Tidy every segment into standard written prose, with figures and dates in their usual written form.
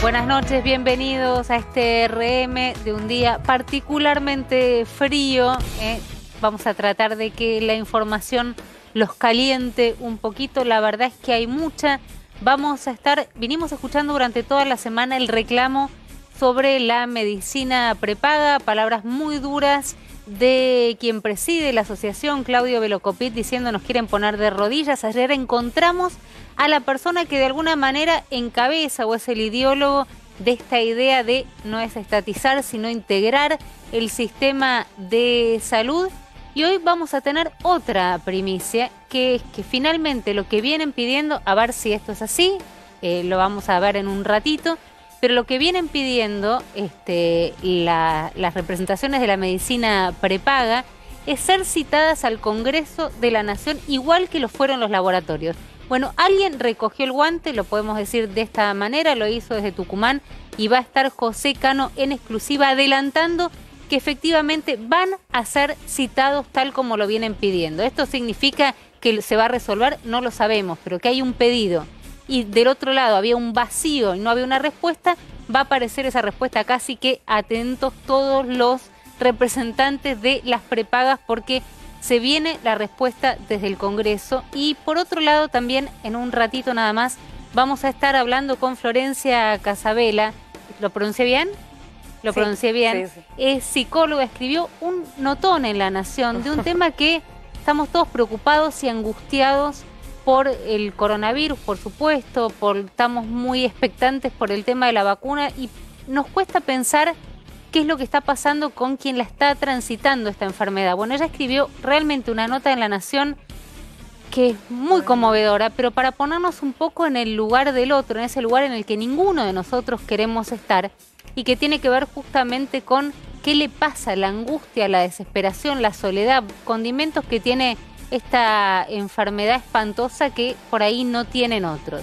Buenas noches, bienvenidos a este RM de un día particularmente frío. Vamos a tratar de que la información los caliente un poquito. La verdad es que hay mucha. Vinimos escuchando durante toda la semana el reclamo sobre la medicina prepaga, palabras muy duras de quien preside la asociación, Claudio Velocopit, diciendo nos quieren poner de rodillas. Ayer encontramos a la persona que de alguna manera encabeza o es el ideólogo de esta idea de no es estatizar, sino integrar el sistema de salud. Y hoy vamos a tener otra primicia, que es que finalmente lo que vienen pidiendo, a ver si esto es así, lo vamos a ver en un ratito, pero lo que vienen pidiendo las representaciones de la medicina prepaga es ser citadas al Congreso de la Nación, igual que lo fueron los laboratorios. Bueno, alguien recogió el guante, lo podemos decir de esta manera, lo hizo desde Tucumán y va a estar José Cano en exclusiva adelantando que efectivamente van a ser citados tal como lo vienen pidiendo. ¿Esto significa que se va a resolver? No lo sabemos, pero que hay un pedido y del otro lado había un vacío y no había una respuesta, va a aparecer esa respuesta. Casi que atentos todos los representantes de las prepagas porque se viene la respuesta desde el Congreso. Y por otro lado también en un ratito nada más vamos a estar hablando con Florencia Casabela. ¿Lo pronuncié bien? Lo pronuncié bien. Sí. Es psicóloga, escribió un notón en La Nación de un tema que estamos todos preocupados y angustiados por el coronavirus, por supuesto, estamos muy expectantes por el tema de la vacuna y nos cuesta pensar qué es lo que está pasando con quien la está transitando esta enfermedad. Bueno, ella escribió realmente una nota en La Nación que es muy conmovedora, pero para ponernos un poco en el lugar del otro, en ese lugar en el que ninguno de nosotros queremos estar y que tiene que ver justamente con qué le pasa, la angustia, la desesperación, la soledad, condimentos que tiene esta enfermedad espantosa que por ahí no tienen otros.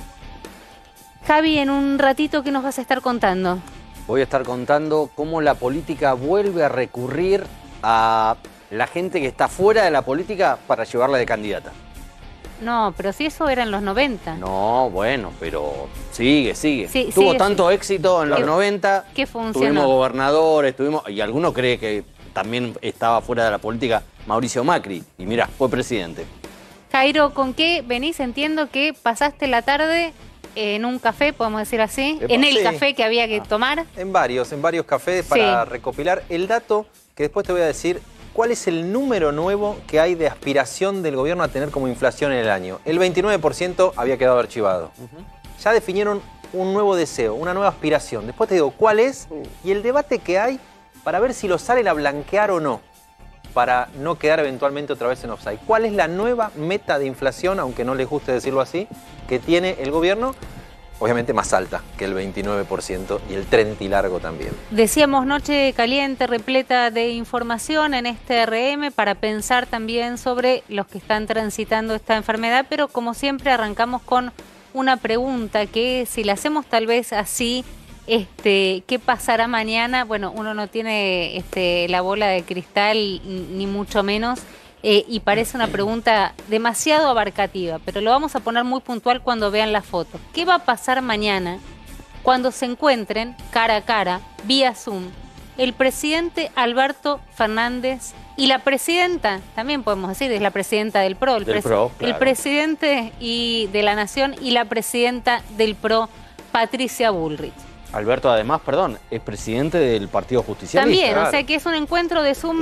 Javi, en un ratito, ¿qué nos vas a estar contando? Voy a estar contando cómo la política vuelve a recurrir a la gente que está fuera de la política para llevarla de candidata. No, pero si eso era en los 90. No, bueno, pero sigue. Sí, tuvo tanto éxito en los 90. ¿Qué funcionó? Tuvimos gobernadores, y alguno cree que también estaba fuera de la política Mauricio Macri. Y mira, fue presidente. Jairo, ¿con qué venís? Entiendo que pasaste la tarde en un café, podemos decir así, en el café que había que tomar. En varios cafés para recopilar el dato que después te voy a decir. ¿Cuál es el número nuevo que hay de aspiración del gobierno a tener como inflación en el año? El 29% había quedado archivado. Ya definieron un nuevo deseo, una nueva aspiración. Después te digo cuál es y el debate que hay para ver si lo salen a blanquear o no, para no quedar eventualmente otra vez en offside. ¿Cuál es la nueva meta de inflación, aunque no les guste decirlo así, que tiene el gobierno? Obviamente más alta que el 29% y el 30 y largo también. Decíamos noche caliente, repleta de información en este RM para pensar también sobre los que están transitando esta enfermedad, pero como siempre arrancamos con una pregunta que si la hacemos tal vez así, ¿qué pasará mañana? Bueno, uno no tiene la bola de cristal ni mucho menos. Y parece una pregunta demasiado abarcativa, pero lo vamos a poner muy puntual cuando vean la foto. ¿Qué va a pasar mañana cuando se encuentren cara a cara, vía Zoom, el presidente Alberto Fernández y la presidenta, también podemos decir, es la presidenta del PRO, el presidente de la Nación y la presidenta del PRO, Patricia Bullrich? Alberto, además, es presidente del Partido Justicialista. También, claro. O sea que es un encuentro de Zoom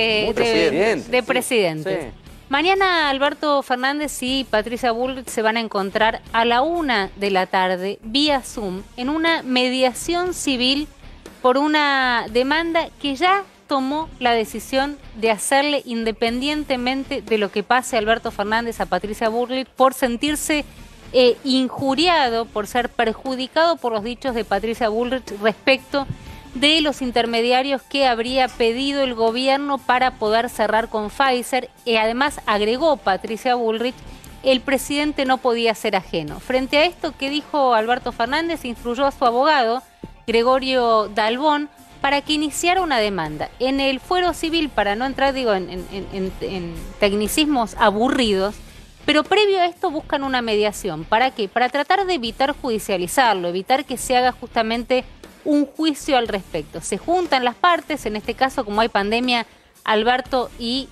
de presidentes. Sí. Mañana Alberto Fernández y Patricia Bullrich se van a encontrar a la 1 de la tarde, vía Zoom, en una mediación civil por una demanda que ya tomó la decisión de hacerle, independientemente de lo que pase a Alberto Fernández, a Patricia Bullrich, por sentirse injuriado, por ser perjudicado por los dichos de Patricia Bullrich respecto de los intermediarios que habría pedido el gobierno para poder cerrar con Pfizer. Además, agregó Patricia Bullrich, el presidente no podía ser ajeno. Frente a esto, ¿qué dijo Alberto Fernández? Instruyó a su abogado, Gregorio Dalbón, para que iniciara una demanda. En el fuero civil, para no entrar en tecnicismos aburridos, Pero previo a esto buscan una mediación. ¿Para qué? Para tratar de evitar judicializarlo, evitar que se haga justamente un juicio al respecto. Se juntan las partes, en este caso, como hay pandemia, Alberto y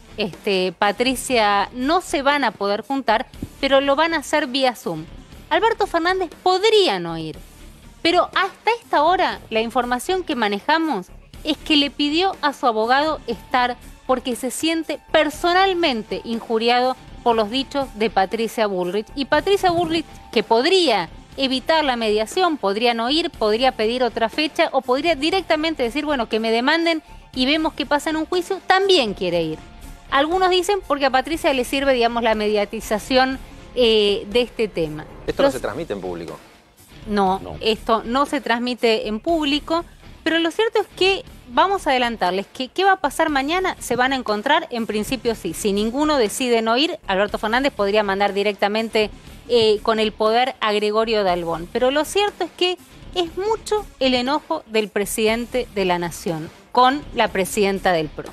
Patricia no se van a poder juntar, pero lo van a hacer vía Zoom. Alberto Fernández podría no ir, pero hasta esta hora la información que manejamos es que le pidió a su abogado estar porque se siente personalmente injuriado por los dichos de Patricia Bullrich. Y Patricia Bullrich, que podría evitar la mediación, podría no ir, podría pedir otra fecha o podría directamente decir, bueno, que me demanden y vemos qué pasa en un juicio, también quiere ir. Algunos dicen porque a Patricia le sirve, digamos, la mediatización de este tema. ¿Esto no se transmite en público? No, esto no se transmite en público, pero lo cierto es que vamos a adelantarles que qué va a pasar mañana, se van a encontrar, en principio sí. Si ninguno decide no ir, Alberto Fernández podría mandar directamente con el poder a Gregorio de Albón. Pero lo cierto es que es mucho el enojo del presidente de la Nación con la presidenta del PRO.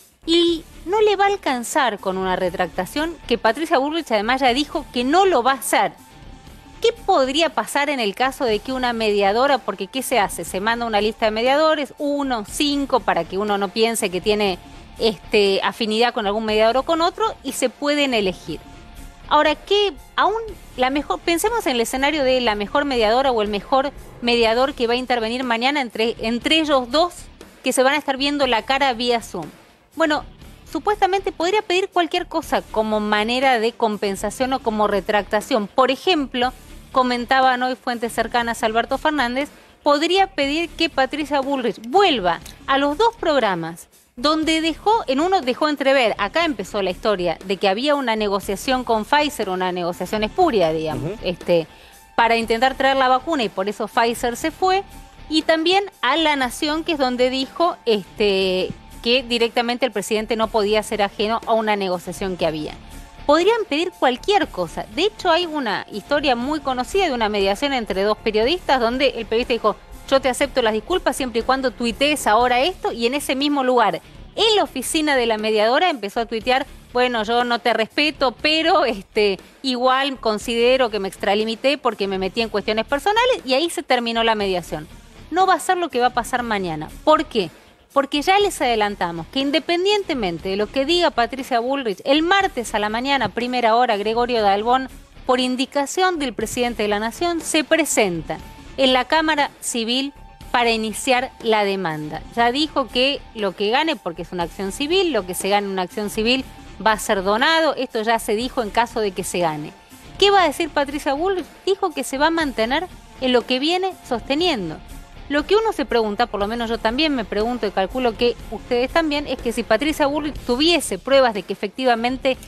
Y no le va a alcanzar con una retractación que Patricia Bullrich además ya dijo que no lo va a hacer. ¿Qué podría pasar en el caso de que una mediadora, porque ¿qué se hace? Se manda una lista de mediadores, 1, 5, para que uno no piense que tiene afinidad con algún mediador o con otro, y se pueden elegir. Ahora, ¿qué? Pensemos en el escenario de la mejor mediadora o el mejor mediador que va a intervenir mañana entre ellos dos, que se van a estar viendo la cara vía Zoom. Bueno, supuestamente podría pedir cualquier cosa como manera de compensación o como retractación. Por ejemplo, comentaban hoy fuentes cercanas a Alberto Fernández, podría pedir que Patricia Bullrich vuelva a los dos programas donde en uno dejó entrever, acá empezó la historia, de que había una negociación con Pfizer, una negociación espuria, digamos, para intentar traer la vacuna y por eso Pfizer se fue, y también a La Nación, que es donde dijo que directamente el presidente no podía ser ajeno a una negociación que había. Podrían pedir cualquier cosa. De hecho, hay una historia muy conocida de una mediación entre dos periodistas donde el periodista dijo, yo te acepto las disculpas siempre y cuando tuitees ahora esto, y en ese mismo lugar, en la oficina de la mediadora, empezó a tuitear, bueno, yo no te respeto, pero igual considero que me extralimité porque me metí en cuestiones personales, y ahí se terminó la mediación. No va a ser lo que va a pasar mañana. ¿Por qué? Porque ya les adelantamos que independientemente de lo que diga Patricia Bullrich, el martes a la mañana, primera hora, Gregorio de Albón, por indicación del presidente de la Nación, se presenta en la Cámara Civil para iniciar la demanda. Ya dijo que lo que gane, porque es una acción civil, lo que se gane en una acción civil va a ser donado. Esto ya se dijo en caso de que se gane. ¿Qué va a decir Patricia Bullrich? Dijo que se va a mantener en lo que viene sosteniendo. Lo que uno se pregunta, por lo menos yo también me pregunto y calculo que ustedes también, es que si Patricia Bullrich tuviese pruebas de que efectivamente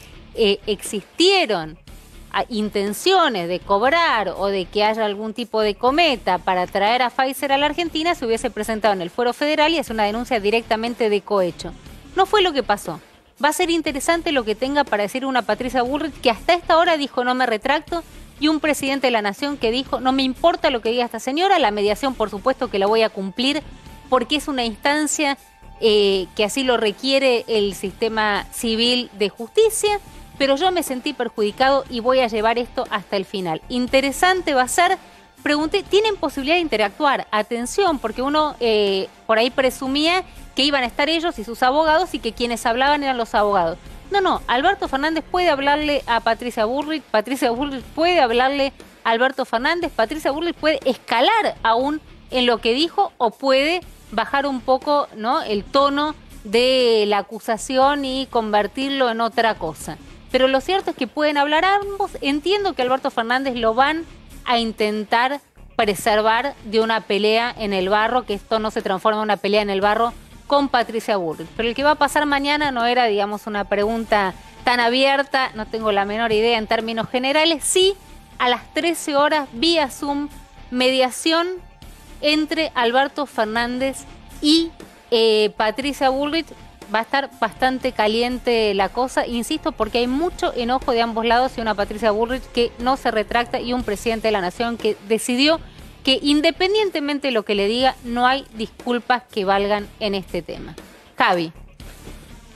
existieron intenciones de cobrar o de que haya algún tipo de cometa para traer a Pfizer a la Argentina, se hubiese presentado en el Fuero Federal y hace una denuncia directamente de cohecho. No fue lo que pasó. Va a ser interesante lo que tenga para decir una Patricia Bullrich que hasta esta hora dijo no me retracto, y un presidente de la Nación que dijo no me importa lo que diga esta señora, la mediación por supuesto que la voy a cumplir porque es una instancia que así lo requiere el sistema civil de justicia, pero yo me sentí perjudicado y voy a llevar esto hasta el final. Interesante va a ser, pregunté, ¿tienen posibilidad de interactuar? Atención, porque uno por ahí presumía que iban a estar ellos y sus abogados y que quienes hablaban eran los abogados. No, Alberto Fernández puede hablarle a Patricia Bullrich puede hablarle a Alberto Fernández, Patricia Bullrich puede escalar aún en lo que dijo o puede bajar un poco, ¿no?, el tono de la acusación y convertirlo en otra cosa. Pero lo cierto es que pueden hablar ambos. Entiendo que Alberto Fernández lo van a intentar preservar de una pelea en el barro, que esto no se transforme en una pelea en el barro con Patricia Bullrich. Pero el que va a pasar mañana no era, digamos, una pregunta tan abierta, no tengo la menor idea en términos generales. Sí, a las 13 horas, vía Zoom, mediación entre Alberto Fernández y Patricia Bullrich. Va a estar bastante caliente la cosa, insisto, porque hay mucho enojo de ambos lados y una Patricia Bullrich que no se retracta y un presidente de la Nación que decidió que independientemente de lo que le diga, no hay disculpas que valgan en este tema. Javi.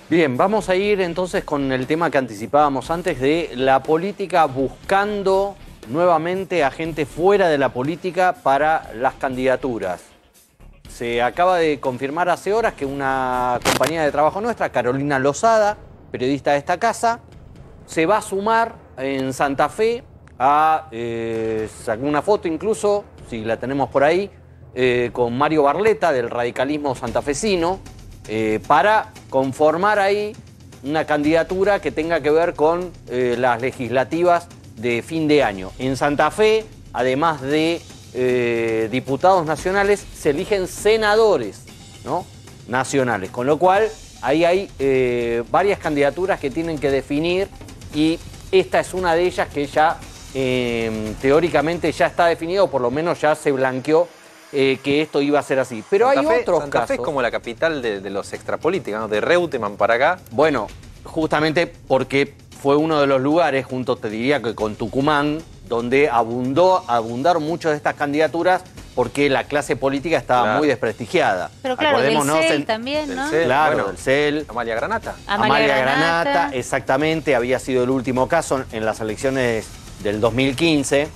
Bien, vamos a ir entonces con el tema que anticipábamos antes de la política buscando nuevamente a gente fuera de la política para las candidaturas. Se acaba de confirmar hace horas que una compañía de trabajo nuestra, Carolina Lozada, periodista de esta casa, se va a sumar en Santa Fe a, sacó una foto incluso, si la tenemos por ahí, con Mario Barletta del radicalismo santafesino, para conformar ahí una candidatura que tenga que ver con las legislativas de fin de año. En Santa Fe, además de diputados nacionales, se eligen senadores, ¿no?, nacionales, con lo cual ahí hay varias candidaturas que tienen que definir y esta es una de ellas que ya teóricamente ya está definido, o por lo menos ya se blanqueó que esto iba a ser así. Pero hay otros Santa casos. Fe es como la capital de los extrapolíticos, ¿no? De Reutemann para acá. Bueno, justamente porque fue uno de los lugares, junto te diría que con Tucumán, donde abundaron muchas de estas candidaturas porque la clase política estaba muy desprestigiada. Pero claro, del CEL también, ¿no? Claro, bueno, del CEL. Amalia Granata. Amalia Granata, exactamente, había sido el último caso en las elecciones del 2015.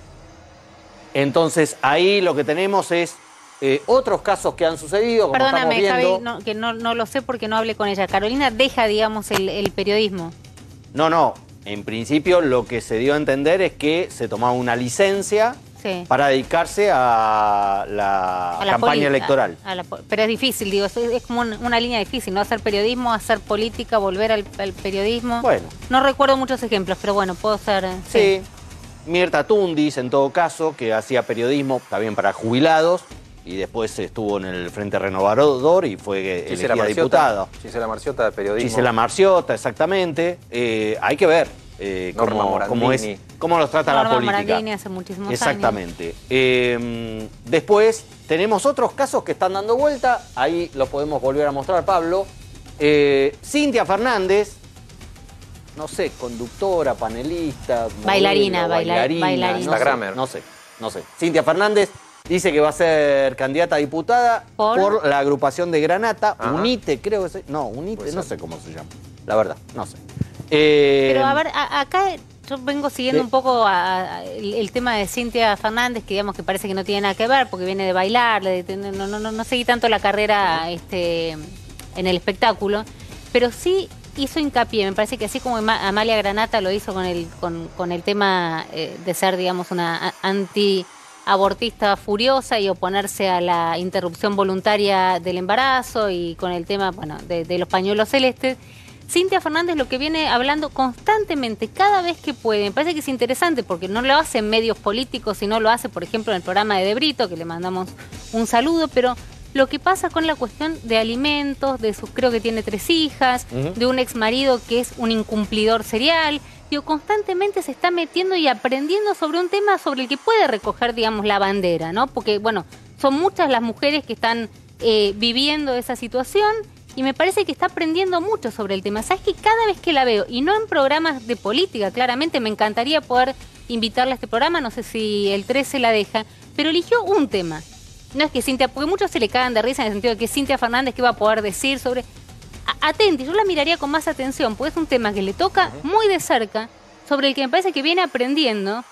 Entonces, ahí lo que tenemos es otros casos que han sucedido, como perdóname, estamos viendo. Javi, no, que no lo sé porque no hablé con ella. Carolina deja, digamos, el periodismo. No. En principio, lo que se dio a entender es que se tomaba una licencia para dedicarse a la campaña electoral. Pero es difícil, digo, es como una línea difícil, ¿no? Hacer periodismo, hacer política, volver al periodismo. Bueno. No recuerdo muchos ejemplos, pero bueno, puedo ser... Sí. Mirta Tundis, en todo caso, que hacía periodismo también para jubilados y después estuvo en el Frente Renovador y fue elegida diputada. Gisela Marciota de periodismo. Gisela Marciota, exactamente. Hay que ver cómo los trata la política. Morandini hace muchísimos exactamente. Después tenemos otros casos que están dando vuelta. Ahí los podemos volver a mostrar, Pablo. Cintia Fernández, no sé, conductora, panelista, bailarina. Instagramer. No sé. Cintia Fernández dice que va a ser candidata a diputada por la agrupación de Granata. Ajá. UNITE, creo que UNITE, no sé cómo se llama. La verdad, no sé. Pero a ver, acá yo vengo siguiendo un poco el tema de Cintia Fernández, que digamos que parece que no tiene nada que ver, porque viene de bailar, no seguí tanto la carrera en el espectáculo, pero sí hizo hincapié, me parece que así como Amalia Granata lo hizo con el tema de ser, digamos, una antiabortista furiosa y oponerse a la interrupción voluntaria del embarazo y con el tema, bueno, de los pañuelos celestes. Cintia Fernández lo que viene hablando constantemente, cada vez que puede, me parece que es interesante porque no lo hace en medios políticos, sino lo hace, por ejemplo, en el programa de Brito, que le mandamos un saludo, pero lo que pasa con la cuestión de alimentos, creo que tiene 3 hijas, de un ex marido que es un incumplidor serial, digo, constantemente se está metiendo y aprendiendo sobre un tema sobre el que puede recoger, digamos, la bandera, ¿no? Porque, bueno, son muchas las mujeres que están viviendo esa situación y me parece que está aprendiendo mucho sobre el tema. ¿Sabes que cada vez que la veo, y no en programas de política, claramente me encantaría poder invitarla a este programa, no sé si el 13 la deja, pero eligió un tema. No es que Cintia, porque muchos se le cagan de risa en el sentido de que Cintia Fernández qué va a poder decir sobre... Atenti, yo la miraría con más atención, porque es un tema que le toca muy de cerca, sobre el que me parece que viene aprendiendo,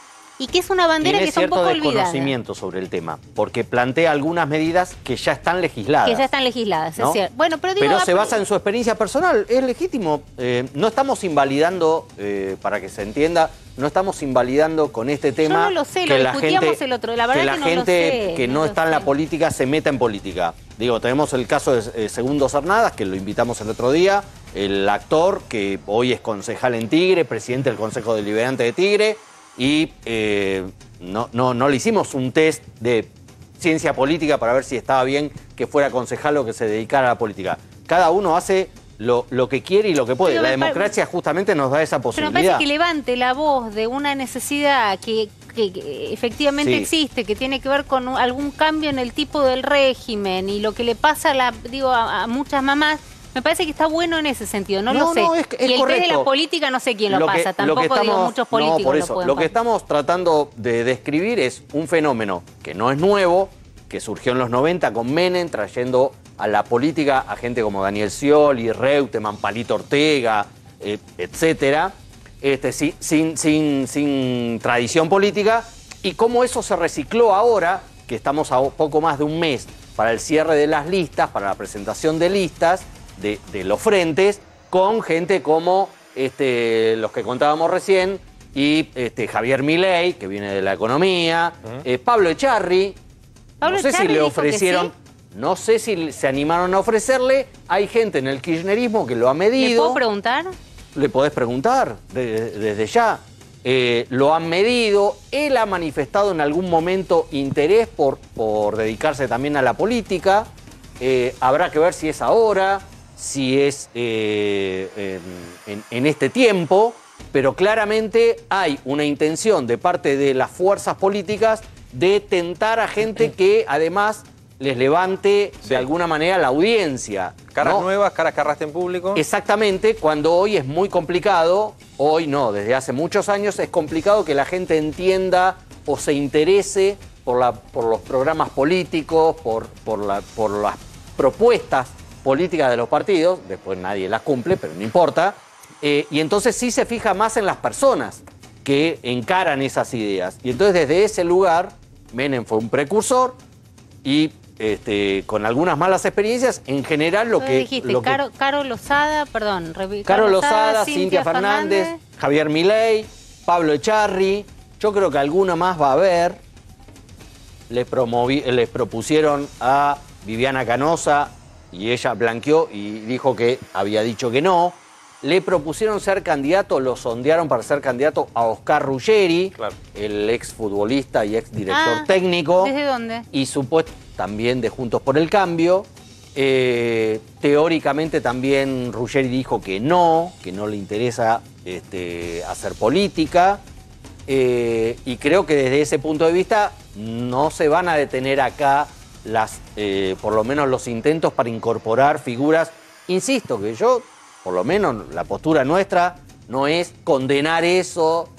y que es una bandera que está un poco olvidada. Tiene cierto desconocimiento sobre el tema, porque plantea algunas medidas que ya están legisladas. Que ya están legisladas, ¿no? Es cierto. Bueno, pero se basa en su experiencia personal, es legítimo. No estamos invalidando, para que se entienda, no estamos invalidando con este tema. Yo no lo sé, lo discutíamos el otro, la verdad que la gente que no está en la política se meta en política. Digo, tenemos el caso de Segundo Cernadas, que lo invitamos el otro día, el actor que hoy es concejal en Tigre, presidente del Consejo Deliberante de Tigre, y no le hicimos un test de ciencia política para ver si estaba bien que fuera concejal o que se dedicara a la política. Cada uno hace lo que quiere y lo que puede. Pero la democracia justamente nos da esa posibilidad. Pero me parece que levante la voz de una necesidad que efectivamente existe, que tiene que ver con algún cambio en el tipo del régimen y lo que le pasa a muchas mamás. Me parece que está bueno en ese sentido, no lo sé. Y el test de la política no sé quién lo pasa, tampoco muchos políticos por eso, lo pueden lo que estamos tratando de describir es un fenómeno que no es nuevo, que surgió en los 90 con Menem, trayendo a la política a gente como Daniel Scioli, Reutemann, Palito Ortega, etcétera, sin tradición política, y cómo eso se recicló ahora, que estamos a poco más de un mes para el cierre de las listas, para la presentación de listas de los frentes, con gente como los que contábamos recién, y Javier Milei, que viene de la economía, Pablo Echarri, no sé si le ofrecieron, no sé si se animaron a ofrecerle, hay gente en el kirchnerismo que lo ha medido. ¿Le puedo preguntar? Le podés preguntar desde ya. Lo han medido, él ha manifestado en algún momento interés por dedicarse también a la política, habrá que ver si es ahora, si es en este tiempo, pero claramente hay una intención de parte de las fuerzas políticas de tentar a gente que además les levante de alguna manera la audiencia. Caras nuevas, caras que arrastren público. Exactamente, cuando hoy es muy complicado, hoy no, desde hace muchos años es complicado que la gente entienda o se interese por los programas políticos, por las propuestas políticas de los partidos, después nadie las cumple, pero no importa, y entonces sí se fija más en las personas que encaran esas ideas. Y entonces desde ese lugar, Menem fue un precursor y con algunas malas experiencias, en general lo que... dijiste, Caro Lozada, perdón. Caro Lozada, Cintia Fernández, Javier Milei, Pablo Echarri, yo creo que alguna más va a haber. Les propusieron a Viviana Canosa y ella blanqueó y dijo que había dicho que no. Le propusieron ser candidato, lo sondearon para ser candidato a Oscar Ruggeri, el exfutbolista y exdirector técnico. ¿Desde dónde? Y también de Juntos por el Cambio. Teóricamente también Ruggeri dijo que no le interesa hacer política. Y creo que desde ese punto de vista no se van a detener acá por lo menos los intentos para incorporar figuras. Insisto que yo, por lo menos la postura nuestra no es condenar eso,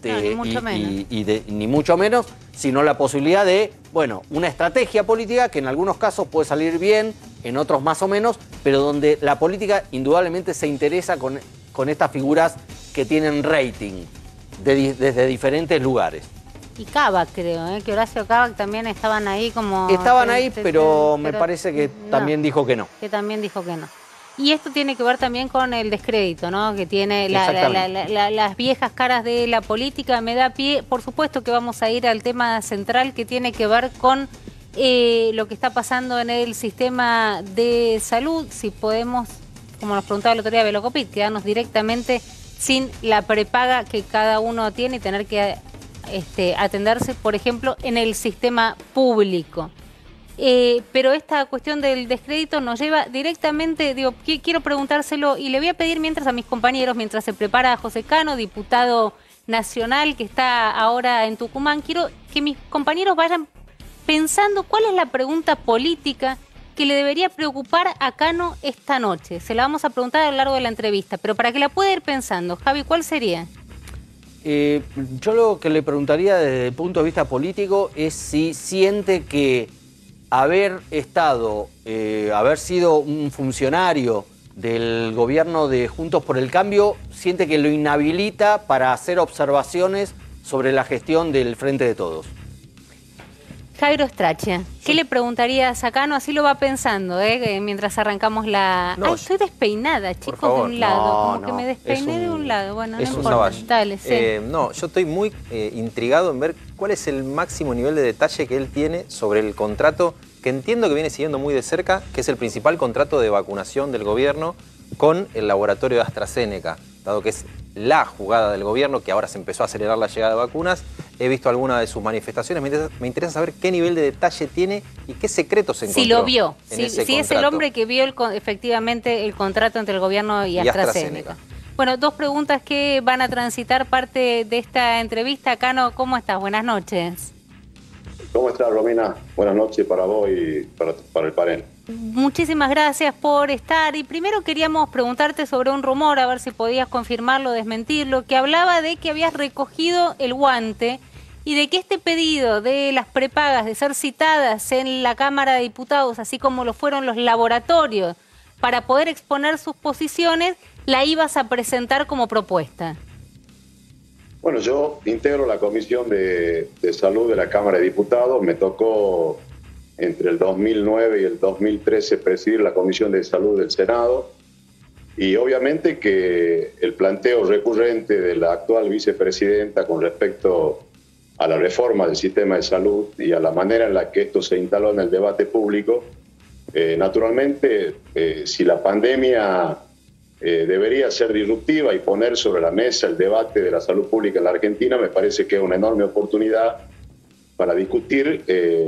ni mucho menos, sino la posibilidad de, una estrategia política que en algunos casos puede salir bien, en otros más o menos, pero donde la política indudablemente se interesa con estas figuras que tienen rating desde diferentes lugares. Y Kavak, creo, que Horacio Kavak también estaban ahí como... Estaban ahí, pero me parece que también dijo que no. Que también dijo que no. Y esto tiene que ver también con el descrédito, ¿no? Que tiene las viejas caras de la política. Me da pie, por supuesto que vamos a ir al tema central que tiene que ver con lo que está pasando en el sistema de salud. Si podemos, como nos preguntaba el otro día Velocopit, quedarnos directamente sin la prepaga que cada uno tiene y tener que atenderse, por ejemplo, en el sistema público. Pero esta cuestión del descrédito nos lleva directamente, quiero preguntárselo y le voy a pedir mientras a mis compañeros, mientras se prepara José Cano, diputado nacional que está ahora en Tucumán, quiero que mis compañeros vayan pensando cuál es la pregunta política que le debería preocupar a Cano esta noche. Se la vamos a preguntar a lo largo de la entrevista, pero para que la pueda ir pensando, Javi, ¿cuál sería? Yo lo que le preguntaría desde el punto de vista político es si siente que haber sido un funcionario del gobierno de Juntos por el Cambio, siente que lo inhabilita para hacer observaciones sobre la gestión del Frente de Todos. Jairo Strachia, ¿qué le preguntarías a Cano? Así lo va pensando, mientras arrancamos la... No, estoy despeinada, chicos, de un lado. Que me despeiné de un lado. Bueno, no importa. Dale, sí. No, yo estoy muy intrigado en ver cuál es el máximo nivel de detalle que él tiene sobre el contrato, que entiendo que viene siguiendo muy de cerca, que es el principal contrato de vacunación del gobierno con el laboratorio de AstraZeneca, dado que es la jugada del gobierno, que ahora se empezó a acelerar la llegada de vacunas. He visto algunas de sus manifestaciones, me interesa saber qué nivel de detalle tiene y qué secretos encontró. Si lo vio, si es el hombre que vio efectivamente el contrato entre el gobierno y AstraZeneca. Bueno, dos preguntas que van a transitar parte de esta entrevista. Cano, ¿cómo estás? Buenas noches. ¿Cómo estás, Romina? Buenas noches para vos y para el panel. Muchísimas gracias por estar. Y primero queríamos preguntarte sobre un rumor, a ver si podías confirmarlo o desmentirlo, que hablaba de que habías recogido el guante y de que este pedido de las prepagas de ser citadas en la Cámara de Diputados, así como lo fueron los laboratorios, para poder exponer sus posiciones, la ibas a presentar como propuesta. Bueno, yo integro la Comisión de Salud de la Cámara de Diputados. Me tocó entre el 2009 y el 2013 presidir la Comisión de Salud del Senado. Y obviamente que el planteo recurrente de la actual vicepresidenta con respecto a la reforma del sistema de salud y a la manera en la que esto se instaló en el debate público, naturalmente, si la pandemia debería ser disruptiva y poner sobre la mesa el debate de la salud pública en la Argentina, me parece que es una enorme oportunidad para discutir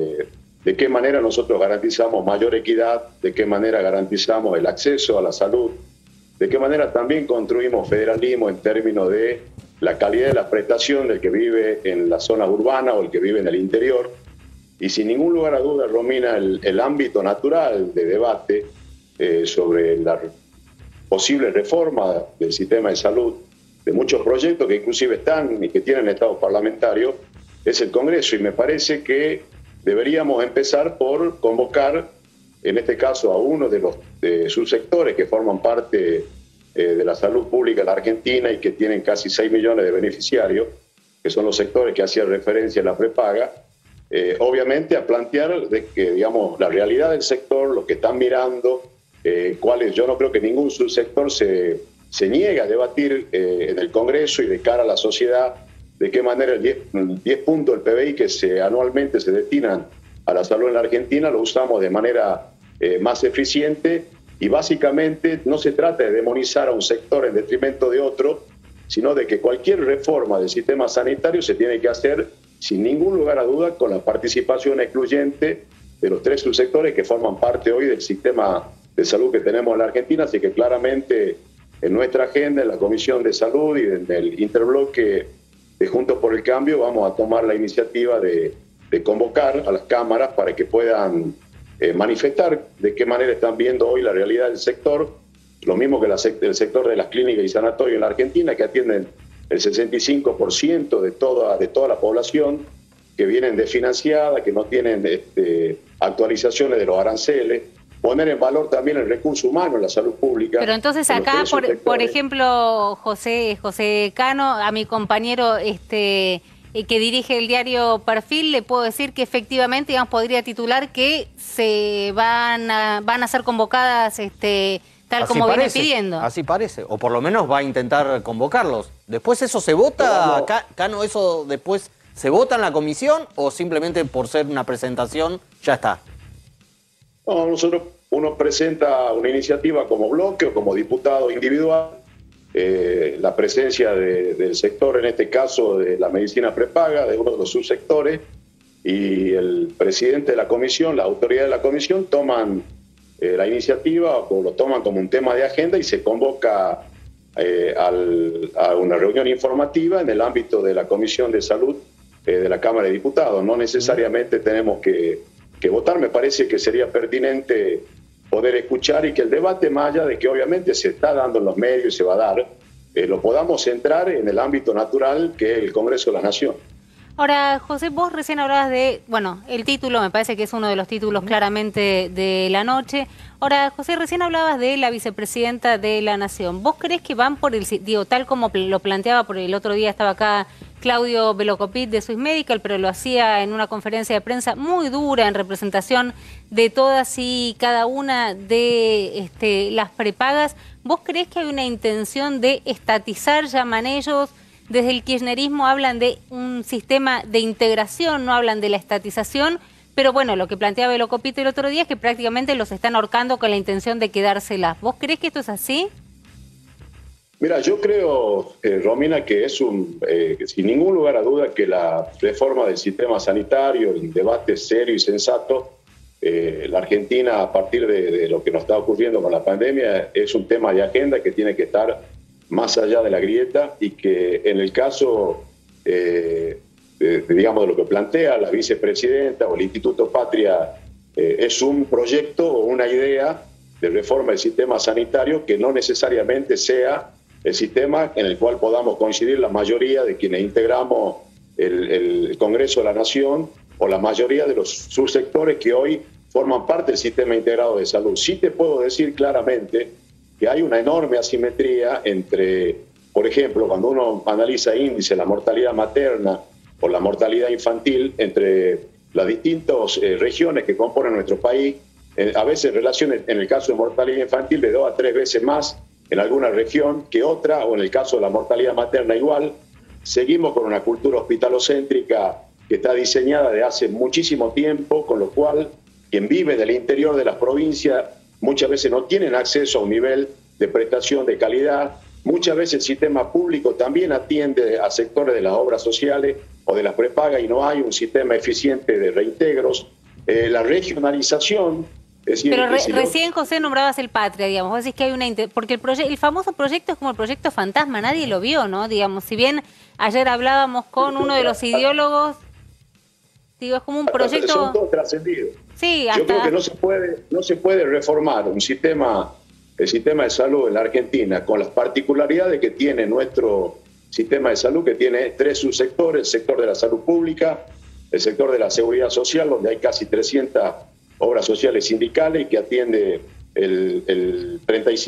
de qué manera nosotros garantizamos mayor equidad, de qué manera garantizamos el acceso a la salud, de qué manera también construimos federalismo en términos de la calidad de la prestación del que vive en la zona urbana o el que vive en el interior. Y sin ningún lugar a duda, Romina, el ámbito natural de debate sobre la posible reforma del sistema de salud, de muchos proyectos que inclusive están y que tienen estado parlamentario, es el Congreso. Y me parece que deberíamos empezar por convocar, en este caso, a uno de los subsectores que forman parte de la salud pública en la Argentina y que tienen casi 6 millones de beneficiarios, que son los sectores que hacían referencia en la prepaga, obviamente a plantear de que, digamos, la realidad del sector, lo que están mirando, cuáles, yo no creo que ningún subsector se niegue a debatir en el Congreso y de cara a la sociedad de qué manera el 10 puntos del PBI que anualmente se destinan a la salud en la Argentina lo usamos de manera más eficiente, y básicamente no se trata de demonizar a un sector en detrimento de otro, sino de que cualquier reforma del sistema sanitario se tiene que hacer sin ningún lugar a duda con la participación excluyente de los 3 subsectores que forman parte hoy del sistema de salud que tenemos en la Argentina. Así que claramente en nuestra agenda, en la Comisión de Salud y en el interbloque de Juntos por el Cambio, vamos a tomar la iniciativa de convocar a las cámaras para que puedan manifestar de qué manera están viendo hoy la realidad del sector, lo mismo que el sector de las clínicas y sanatorios en la Argentina, que atienden el 65% de toda la población, que vienen desfinanciadas, que no tienen actualizaciones de los aranceles, poner en valor también el recurso humano en la salud pública. Pero entonces acá, por ejemplo, José Cano, a mi compañero que dirige el diario Perfil, le puedo decir que efectivamente, digamos, podría titular que se van a ser convocadas tal así como parece, viene pidiendo. Así parece, o por lo menos va a intentar convocarlos. ¿Después eso se vota, Cano, eso después se vota en la comisión o simplemente por ser una presentación ya está? No, uno presenta una iniciativa como bloque o como diputado individual, la presencia del sector, en este caso de la medicina prepaga, de uno de los subsectores, y el presidente de la comisión, la autoridad de la comisión, toman la iniciativa o lo toman como un tema de agenda y se convoca a una reunión informativa en el ámbito de la Comisión de Salud de la Cámara de Diputados. No necesariamente tenemos que votar. Me parece que sería pertinente poder escuchar y que el debate, más allá de que obviamente se está dando en los medios y se va a dar, lo podamos centrar en el ámbito natural que es el Congreso de la Nación. Ahora, José, vos recién hablabas de, el título, me parece que es uno de los títulos claramente de la noche. Ahora, José, recién hablabas de la vicepresidenta de la Nación. ¿Vos creés que van por tal como lo planteaba, por el otro día estaba acá Claudio Velocopit de Swiss Medical, pero lo hacía en una conferencia de prensa muy dura en representación de todas y cada una de las prepagas? ¿Vos creés que hay una intención de estatizar, llaman ellos? Desde el kirchnerismo hablan de un sistema de integración, no hablan de la estatización, pero bueno, lo que planteaba Velocopit el otro día es que prácticamente los están ahorcando con la intención de quedárselas. ¿Vos creés que esto es así? Mira, yo creo, Romina, que es sin ningún lugar a duda que la reforma del sistema sanitario, el debate serio y sensato, la Argentina, a partir de lo que nos está ocurriendo con la pandemia, es un tema de agenda que tiene que estar más allá de la grieta, y que en el caso, digamos, de lo que plantea la vicepresidenta o el Instituto Patria, es un proyecto o una idea de reforma del sistema sanitario que no necesariamente sea el sistema en el cual podamos coincidir la mayoría de quienes integramos el Congreso de la Nación o la mayoría de los subsectores que hoy forman parte del sistema integrado de salud. Sí te puedo decir claramente que hay una enorme asimetría entre, por ejemplo, cuando uno analiza índice, la mortalidad materna o la mortalidad infantil entre las distintas regiones que componen nuestro país, a veces relaciones, en el caso de mortalidad infantil, de 2 a 3 veces más en alguna región que otra, o en el caso de la mortalidad materna igual. Seguimos con una cultura hospitalocéntrica que está diseñada de hace muchísimo tiempo, con lo cual quien vive del interior de las provincias muchas veces no tienen acceso a un nivel de prestación de calidad. Muchas veces el sistema público también atiende a sectores de las obras sociales o de las prepagas y no hay un sistema eficiente de reintegros. La regionalización... Es decir, pero recién, José, nombrabas el Patria, digamos. Vos decís que hay una... Porque el famoso proyecto es como el proyecto fantasma, nadie lo vio, ¿no? Digamos, si bien ayer hablábamos con uno de los ideólogos, digo, es como un proyecto... Son todos trascendidos. Sí, hasta... Yo creo que no se puede reformar el sistema de salud en la Argentina con las particularidades que tiene nuestro sistema de salud, que tiene 3 subsectores: el sector de la salud pública, el sector de la seguridad social, donde hay casi 300 obras sociales sindicales y que atiende el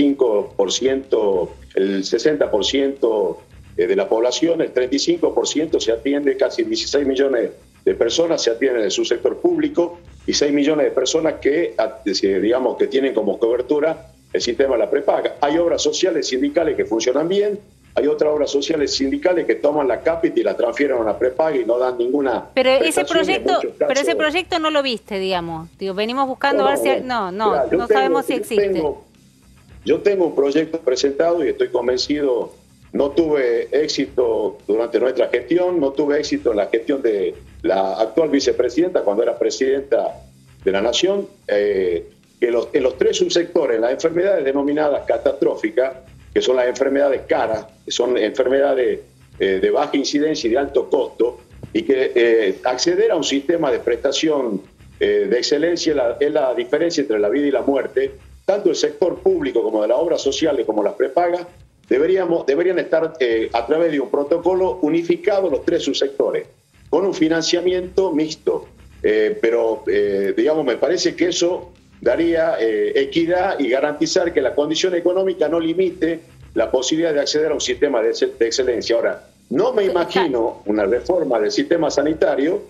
35%, el 60% de la población, el 35% se atiende, casi 16 millones de personas se atienden en el subsector público y 6 millones de personas que, digamos, que tienen como cobertura el sistema de la prepaga. Hay obras sociales sindicales que funcionan bien, hay otras obras sociales sindicales que toman la cápita y la transfieren a una prepaga y no dan ninguna... Pero ese proyecto no lo viste, digamos. Digo, venimos buscando a ver si... No sabemos si existe. Yo tengo un proyecto presentado y estoy convencido. No tuve éxito durante nuestra gestión, no tuve éxito en la gestión de la actual vicepresidenta cuando era presidenta de la Nación, que en los 3 subsectores, las enfermedades denominadas catastróficas, que son las enfermedades caras, que son enfermedades de baja incidencia y de alto costo, y que acceder a un sistema de prestación de excelencia es la diferencia entre la vida y la muerte. Tanto el sector público como de las obras sociales como las prepagas deberían estar a través de un protocolo unificado los 3 subsectores, con un financiamiento mixto. Pero, digamos, me parece que eso daría equidad y garantizar que la condición económica no limite la posibilidad de acceder a un sistema de excelencia. Ahora, no me imagino una reforma del sistema sanitario,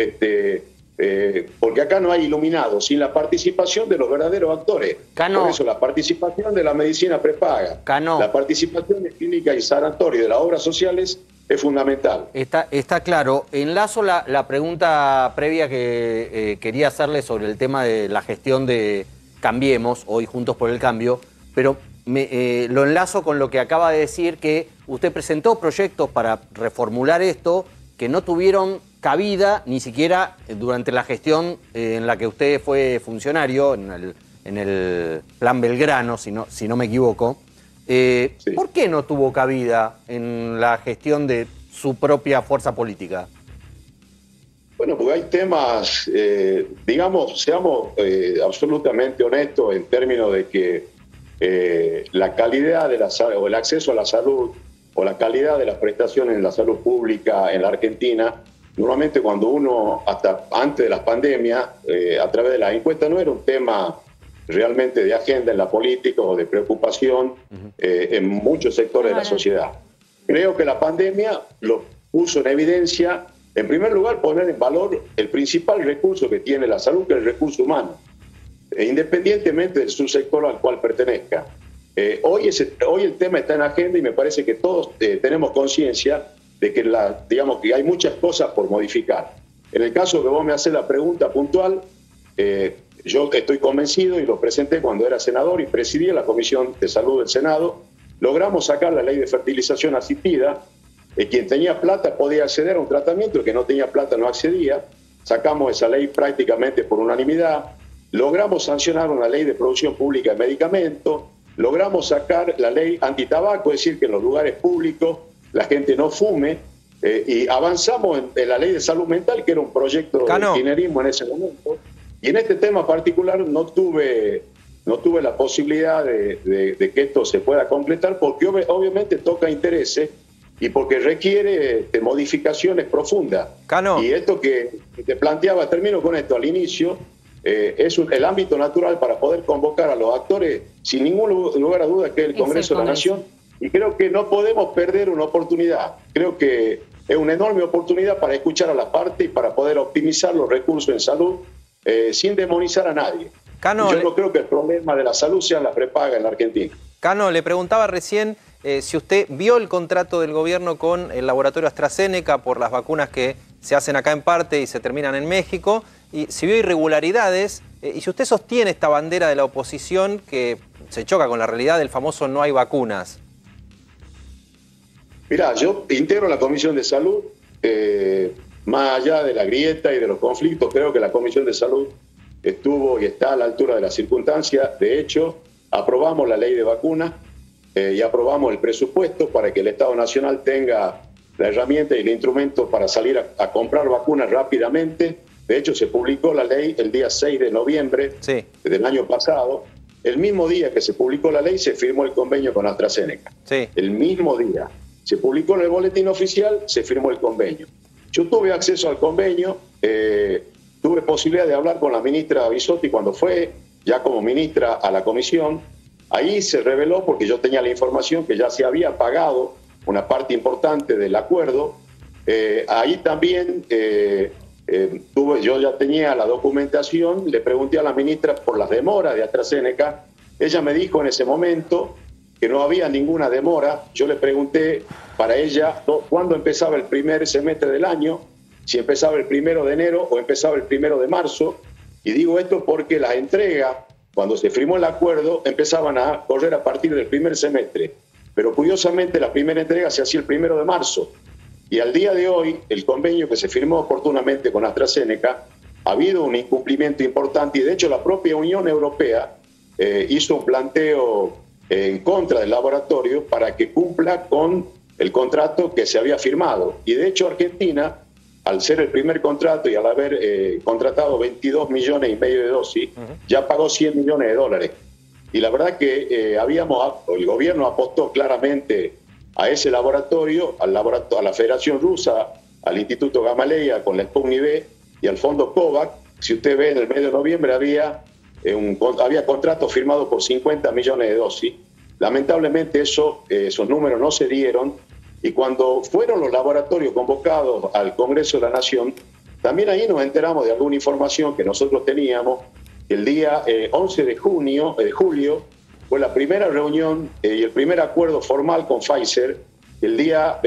porque acá no hay iluminados, sin la participación de los verdaderos actores. Cano. Por eso la participación de la medicina prepaga, Cano. La participación de clínica y sanatorio de las obras sociales es fundamental. Está claro. Enlazo la pregunta previa que quería hacerle sobre el tema de la gestión de Cambiemos, hoy Juntos por el Cambio, pero lo enlazo con lo que acaba de decir, que usted presentó proyectos para reformular esto que no tuvieron cabida ni siquiera durante la gestión en la que usted fue funcionario, en el Plan Belgrano, si no me equivoco. Sí. ¿Por qué no tuvo cabida en la gestión de su propia fuerza política? Bueno, porque hay temas, digamos, seamos absolutamente honestos en términos de que la calidad de la salud, o el acceso a la salud, o la calidad de las prestaciones en la salud pública en la Argentina, normalmente cuando uno, hasta antes de las pandemias, a través de las encuestas, no era un tema realmente de agenda en la política o de preocupación en muchos sectores de la sociedad. Creo que la pandemia lo puso en evidencia, en primer lugar, poner en valor el principal recurso que tiene la salud, que es el recurso humano, independientemente del subsector al cual pertenezca. Hoy el tema está en agenda y me parece que todos tenemos conciencia de que, digamos, que hay muchas cosas por modificar. En el caso que vos me haces la pregunta puntual, yo estoy convencido y lo presenté cuando era senador y presidía la Comisión de Salud del Senado. Logramos sacar la ley de fertilización asistida. Quien tenía plata podía acceder a un tratamiento, el que no tenía plata no accedía. Sacamos esa ley prácticamente por unanimidad. Logramos sancionar una ley de producción pública de medicamentos. Logramos sacar la ley antitabaco, es decir, que en los lugares públicos la gente no fume. Y avanzamos en la ley de salud mental, que era un proyecto de kirchnerismo en ese momento. Y en este tema particular no tuve la posibilidad de que esto se pueda completar, porque obviamente toca intereses y porque requiere de modificaciones profundas. Cano. Y esto que te planteaba, termino con esto al inicio, es el ámbito natural para poder convocar a los actores sin ningún lugar a duda, que es el Congreso de la Nación, y creo que no podemos perder una oportunidad. Creo que es una enorme oportunidad para escuchar a la parte y para poder optimizar los recursos en salud sin demonizar a nadie. Cano, yo no creo que el problema de la salud sea la prepaga en la Argentina. Cano, le preguntaba recién si usted vio el contrato del gobierno con el laboratorio AstraZeneca por las vacunas que se hacen acá en parte y se terminan en México, y si vio irregularidades, y si usted sostiene esta bandera de la oposición que se choca con la realidad del famoso no hay vacunas. Mirá, yo integro la Comisión de Salud, más allá de la grieta y de los conflictos, creo que la Comisión de Salud estuvo y está a la altura de las circunstancias. De hecho, aprobamos la ley de vacunas y aprobamos el presupuesto para que el Estado Nacional tenga la herramienta y el instrumento para salir a comprar vacunas rápidamente. De hecho, se publicó la ley el día 6 de noviembre del año pasado. El mismo día que se publicó la ley, se firmó el convenio con AstraZeneca. El mismo día. Se publicó en el boletín oficial, se firmó el convenio. Yo tuve acceso al convenio, tuve posibilidad de hablar con la ministra Bisotti cuando fue ya como ministra a la comisión. Ahí se reveló, porque yo tenía la información, que ya se había pagado una parte importante del acuerdo. Ahí también yo ya tenía la documentación, le pregunté a la ministra por las demoras de AstraZeneca. Ella me dijo en ese momento que no había ninguna demora. Yo le pregunté para ella cuándo empezaba el primer semestre del año, si empezaba el 1 de enero o empezaba el 1 de marzo. Y digo esto porque las entregas, cuando se firmó el acuerdo, empezaban a correr a partir del primer semestre. Pero curiosamente la primera entrega se hacía el 1 de marzo. Y al día de hoy, el convenio que se firmó oportunamente con AstraZeneca, ha habido un incumplimiento importante, y de hecho la propia Unión Europea hizo un planteo en contra del laboratorio para que cumpla con el contrato que se había firmado. Y de hecho Argentina, al ser el primer contrato y al haber contratado 22,5 millones de dosis, ya pagó 100 millones de dólares. Y la verdad que el gobierno apostó claramente a ese laboratorio, a la Federación Rusa, al Instituto Gamaleya con la Sputnik V y al Fondo COVAX. Si usted ve, en el mes de noviembre había contratos firmados por 50 millones de dosis. Lamentablemente esos números no se dieron, y cuando fueron los laboratorios convocados al Congreso de la Nación, también ahí nos enteramos de alguna información que nosotros teníamos. El día 11 de julio fue la primera reunión y el primer acuerdo formal con Pfizer. El día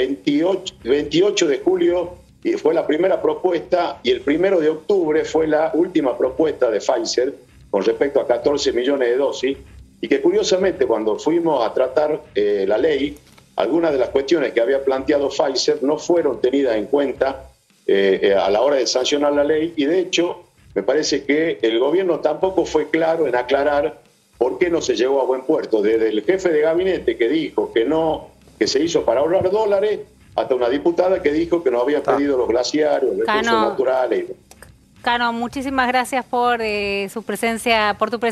28 de julio fue la primera propuesta, y el 1 de octubre fue la última propuesta de Pfizer con respecto a 14 millones de dosis, y que curiosamente cuando fuimos a tratar la ley, algunas de las cuestiones que había planteado Pfizer no fueron tenidas en cuenta a la hora de sancionar la ley, y de hecho me parece que el gobierno tampoco fue claro en aclarar por qué no se llegó a buen puerto, desde el jefe de gabinete que dijo que se hizo para ahorrar dólares, hasta una diputada que dijo que nos habían pedido los glaciares, los recursos naturales. Cano, muchísimas gracias por tu presencia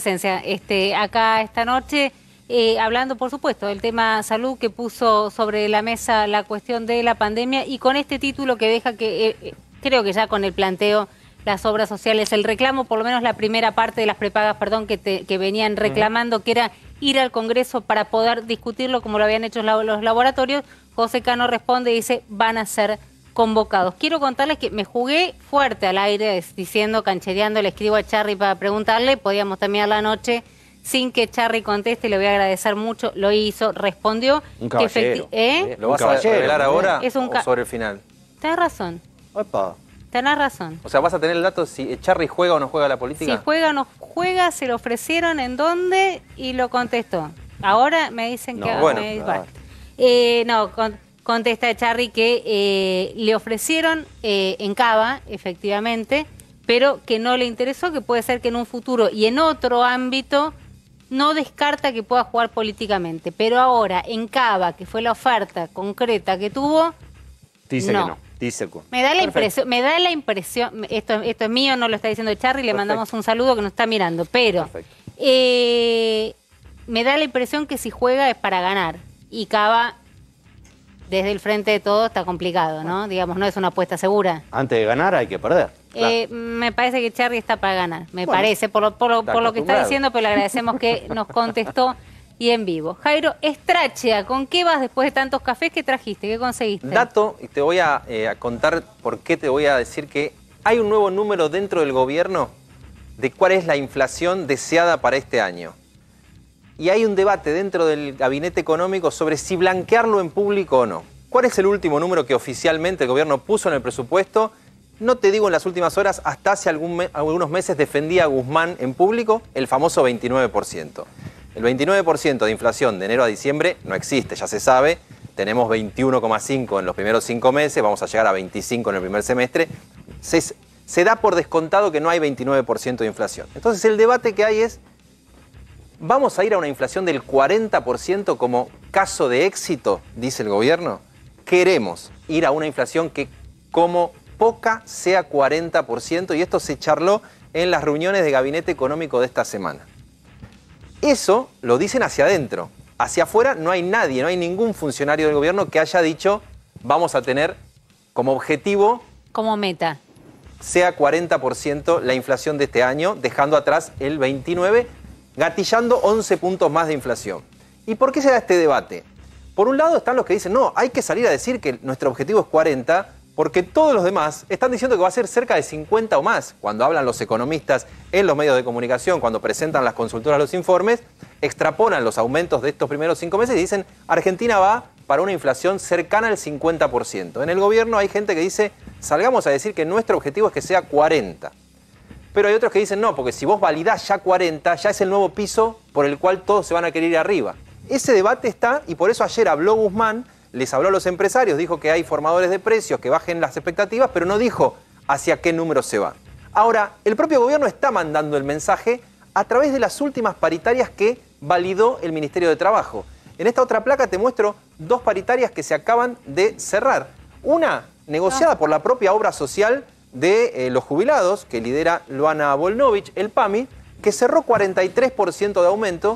acá esta noche, hablando, por supuesto, del tema salud, que puso sobre la mesa la cuestión de la pandemia, y con este título que deja que, creo que ya con el planteo, las obras sociales, el reclamo, por lo menos la primera parte de las prepagas, que venían reclamando, que era ir al Congreso para poder discutirlo como lo habían hecho los laboratorios. José Cano responde y dice, van a ser convocados. Quiero contarles que me jugué fuerte al aire diciendo, canchereando, le escribo a Charry para preguntarle, podíamos terminar la noche sin que Charry conteste, le voy a agradecer mucho, lo hizo, respondió. Un caballero. ¿Lo vas a revelar ahora o sobre el final? Tenés razón. Opa. Tenés razón. O sea, ¿vas a tener el dato si Charry juega o no juega la política? Si juega o no juega, se lo ofrecieron en dónde y lo contestó. Ahora me dicen que... Contesta Charry que le ofrecieron en Cava, efectivamente, pero que no le interesó, que puede ser que en un futuro y en otro ámbito no descarta que pueda jugar políticamente. Pero ahora, en Cava, que fue la oferta concreta que tuvo, dice que no. Dice que me da la impresión, esto es mío, no lo está diciendo Charry, le mandamos un saludo que nos está mirando, pero me da la impresión que si juega es para ganar, y Cava desde el frente de todo está complicado, ¿no? Digamos, no es una apuesta segura. Antes de ganar hay que perder. Claro. Me parece que Charlie está para ganar, me parece, por lo que está diciendo, pero le agradecemos que nos contestó y en vivo. Jairo Strachea, ¿con qué vas después de tantos cafés que trajiste? ¿Qué conseguiste? Dato, y te voy a contar por qué te voy a decir que hay un nuevo número dentro del gobierno de cuál es la inflación deseada para este año. Y hay un debate dentro del gabinete económico sobre si blanquearlo en público o no. ¿Cuál es el último número que oficialmente el gobierno puso en el presupuesto? No te digo en las últimas horas, hasta hace algunos meses defendía a Guzmán en público el famoso 29%. El 29% de inflación de enero a diciembre no existe, ya se sabe. Tenemos 21,5 en los primeros 5 meses, vamos a llegar a 25 en el primer semestre. Se da por descontado que no hay 29% de inflación. Entonces el debate que hay es, ¿vamos a ir a una inflación del 40% como caso de éxito, dice el gobierno? Queremos ir a una inflación que como poca sea 40%, y esto se charló en las reuniones de gabinete económico de esta semana. Eso lo dicen hacia adentro. Hacia afuera no hay nadie, no hay ningún funcionario del gobierno que haya dicho vamos a tener como objetivo, como meta, sea 40% la inflación de este año, dejando atrás el 29%, gatillando 11 puntos más de inflación. ¿Y por qué se da este debate? Por un lado están los que dicen, no, hay que salir a decir que nuestro objetivo es 40%, porque todos los demás están diciendo que va a ser cerca de 50 o más. Cuando hablan los economistas en los medios de comunicación, cuando presentan las consultoras los informes, extrapolan los aumentos de estos primeros 5 meses y dicen, Argentina va para una inflación cercana al 50%. En el gobierno hay gente que dice, salgamos a decir que nuestro objetivo es que sea 40%. Pero hay otros que dicen, no, porque si vos validás ya 40, ya es el nuevo piso por el cual todos se van a querer ir arriba. Ese debate está, y por eso ayer habló Guzmán, les habló a los empresarios, dijo que hay formadores de precios, que bajen las expectativas, pero no dijo hacia qué número se va. Ahora, el propio gobierno está mandando el mensaje a través de las últimas paritarias que validó el Ministerio de Trabajo. En esta otra placa te muestro 2 paritarias que se acaban de cerrar. Una negociada por la propia obra social de los jubilados, que lidera Luana Volnovich, el PAMI, que cerró 43% de aumento,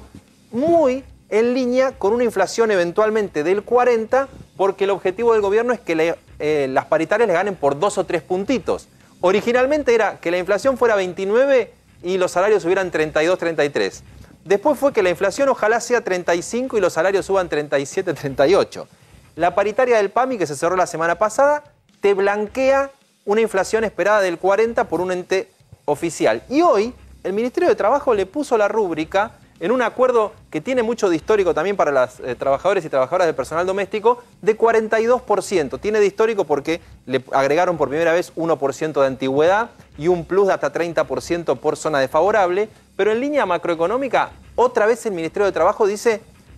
muy en línea con una inflación eventualmente del 40%, porque el objetivo del gobierno es que las paritarias le ganen por 2 o 3 puntitos. Originalmente era que la inflación fuera 29 y los salarios subieran 32, 33. Después fue que la inflación ojalá sea 35 y los salarios suban 37, 38. La paritaria del PAMI, que se cerró la semana pasada, te blanquea una inflación esperada del 40 por un ente oficial. Y hoy el Ministerio de Trabajo le puso la rúbrica en un acuerdo que tiene mucho de histórico también para los trabajadores y trabajadoras del personal doméstico, de 42%. Tiene de histórico porque le agregaron por primera vez 1% de antigüedad y un plus de hasta 30% por zona desfavorable. Pero en línea macroeconómica, otra vez el Ministerio de Trabajo dice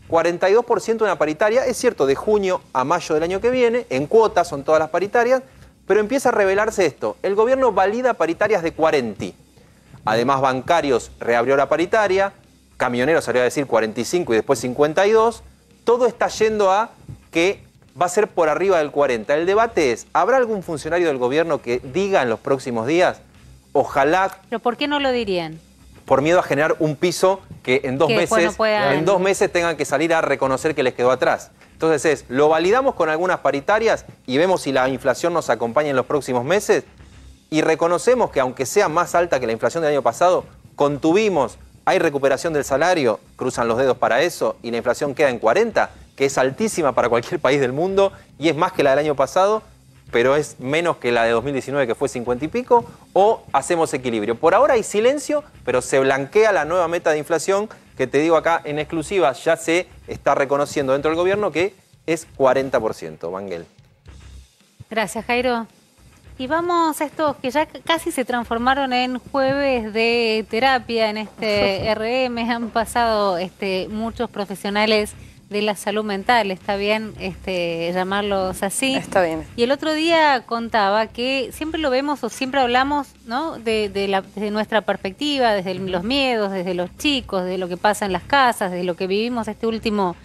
42% una paritaria. Es cierto, de junio a mayo del año que viene, en cuotas son todas las paritarias, pero empieza a revelarse esto. El gobierno valida paritarias de 40. Además, bancarios reabrió la paritaria, camioneros salió a decir 45 y después 52. Todo está yendo a que va a ser por arriba del 40. El debate es, ¿habrá algún funcionario del gobierno que diga en los próximos días, ojalá... ¿Pero por qué no lo dirían? Por miedo a generar un piso que en 2 meses, en 2 meses tengan que salir a reconocer que les quedó atrás. Entonces lo validamos con algunas paritarias y vemos si la inflación nos acompaña en los próximos meses y reconocemos que aunque sea más alta que la inflación del año pasado, contuvimos, hay recuperación del salario, cruzan los dedos para eso y la inflación queda en 40, que es altísima para cualquier país del mundo y es más que la del año pasado, pero es menos que la de 2019 que fue 50 y pico, o hacemos equilibrio. Por ahora hay silencio, pero se blanquea la nueva meta de inflación que te digo acá en exclusiva, ya se está reconociendo dentro del gobierno que es 40%, Banguel. Gracias, Jairo. Y vamos a estos que ya casi se transformaron en jueves de terapia en este RM. Han pasado muchos profesionales de la salud mental, está bien llamarlos así. Está bien. Y el otro día contaba que siempre lo vemos o siempre hablamos, ¿no? desde nuestra perspectiva, desde los miedos, desde los chicos, de lo que pasa en las casas, de lo que vivimos este último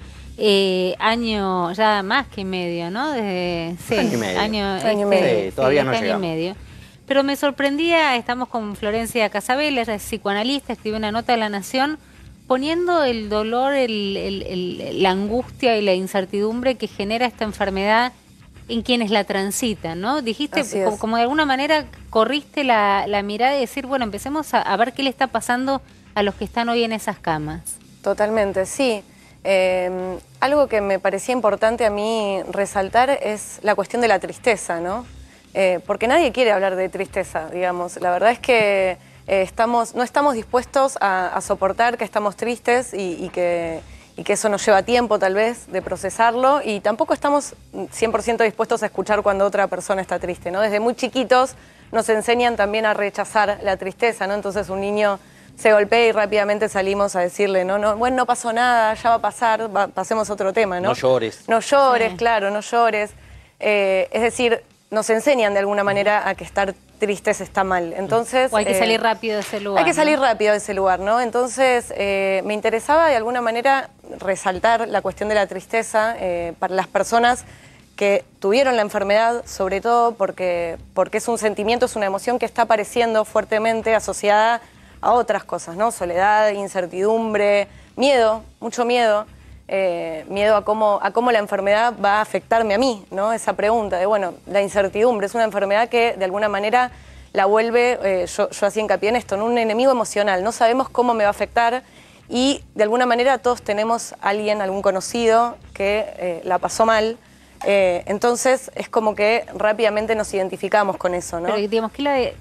año, ya más que medio, ¿no? Desde, sí, año y medio. Año y medio. Sí, todavía no año llegamos. y medio. Pero me sorprendía, estamos con Florencia Casabella, ella es psicoanalista, escribió una nota de La Nación, poniendo el dolor, la angustia y la incertidumbre que genera esta enfermedad en quienes la transitan, ¿no? Dijiste, como de alguna manera corriste la mirada y decir, bueno, empecemos a ver qué le está pasando a los que están hoy en esas camas. Totalmente, sí. Algo que me parecía importante a mí resaltar es la cuestión de la tristeza, ¿no? Porque nadie quiere hablar de tristeza, digamos. La verdad es que no estamos dispuestos a soportar que estamos tristes y que eso nos lleva tiempo tal vez de procesarlo, y tampoco estamos 100% dispuestos a escuchar cuando otra persona está triste, ¿no? Desde muy chiquitos nos enseñan también a rechazar la tristeza, ¿no? Entonces un niño se golpea y rápidamente salimos a decirle, bueno, no pasó nada, ya va a pasar, pasemos a otro tema, ¿no? No llores. No llores, claro, no llores. Es decir, nos enseñan de alguna manera a que estar tristes está mal. Entonces, o hay que salir rápido de ese lugar. Hay que salir rápido de ese lugar, ¿no? Entonces, me interesaba de alguna manera resaltar la cuestión de la tristeza para las personas que tuvieron la enfermedad, sobre todo porque es un sentimiento, es una emoción que está apareciendo fuertemente asociada a otras cosas, ¿no? Soledad, incertidumbre, miedo, mucho miedo. Miedo a cómo la enfermedad va a afectarme a mí, ¿no? Esa pregunta de, bueno, la incertidumbre es una enfermedad que de alguna manera la vuelve, yo hacía hincapié en esto, en un enemigo emocional. No sabemos cómo me va a afectar y de alguna manera todos tenemos a alguien, algún conocido que la pasó mal. Entonces es como que rápidamente nos identificamos con eso, ¿no? Pero digamos, ¿qué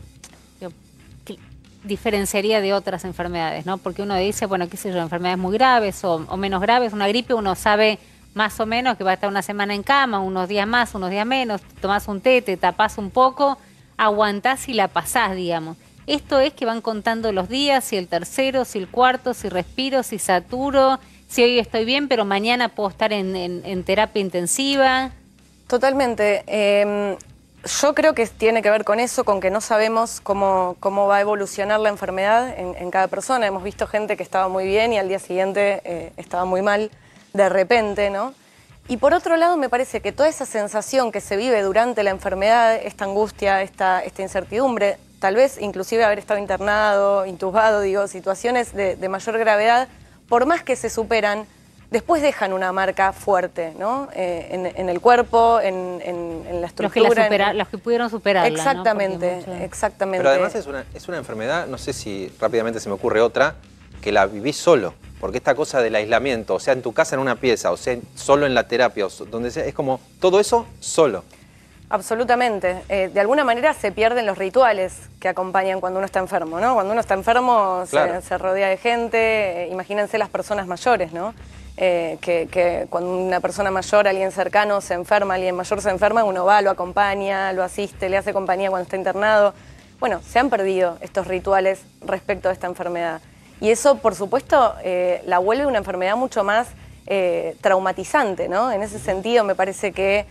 diferenciaría de otras enfermedades, ¿no? Porque uno dice, bueno, qué sé yo, enfermedades muy graves o menos graves. Una gripe uno sabe más o menos que va a estar una semana en cama, unos días más, unos días menos, tomás un té, te tapás un poco, aguantás y la pasás, digamos. Esto es que van contando los días, si el tercero, si el cuarto, si respiro, si saturo, si hoy estoy bien, pero mañana puedo estar en terapia intensiva. Totalmente. Yo creo que tiene que ver con eso, con que no sabemos cómo va a evolucionar la enfermedad en cada persona. Hemos visto gente que estaba muy bien y al día siguiente estaba muy mal de repente, ¿no? Y por otro lado me parece que toda esa sensación que se vive durante la enfermedad, esta angustia, esta incertidumbre, tal vez inclusive haber estado internado, intubado, digo, situaciones de mayor gravedad, por más que se superan, después dejan una marca fuerte, ¿no? En el cuerpo, en la estructura. Los que pudieron superarla, exactamente, ¿no? exactamente. Pero además es una enfermedad, no sé si rápidamente se me ocurre otra, que la vivís solo. Porque esta cosa del aislamiento, o sea, en tu casa, en una pieza, o sea, solo en la terapia, o donde sea, es como todo eso solo. Absolutamente. De alguna manera se pierden los rituales que acompañan cuando uno está enfermo, ¿no? Cuando uno está enfermo claro. se rodea de gente, imagínense las personas mayores, ¿no? Que cuando una persona mayor, alguien cercano se enferma, alguien mayor se enferma, uno va, lo acompaña, lo asiste, le hace compañía cuando está internado. Bueno, se han perdido estos rituales respecto a esta enfermedad. Y eso, por supuesto, la vuelve una enfermedad mucho más traumatizante, ¿no? En ese sentido, me parece que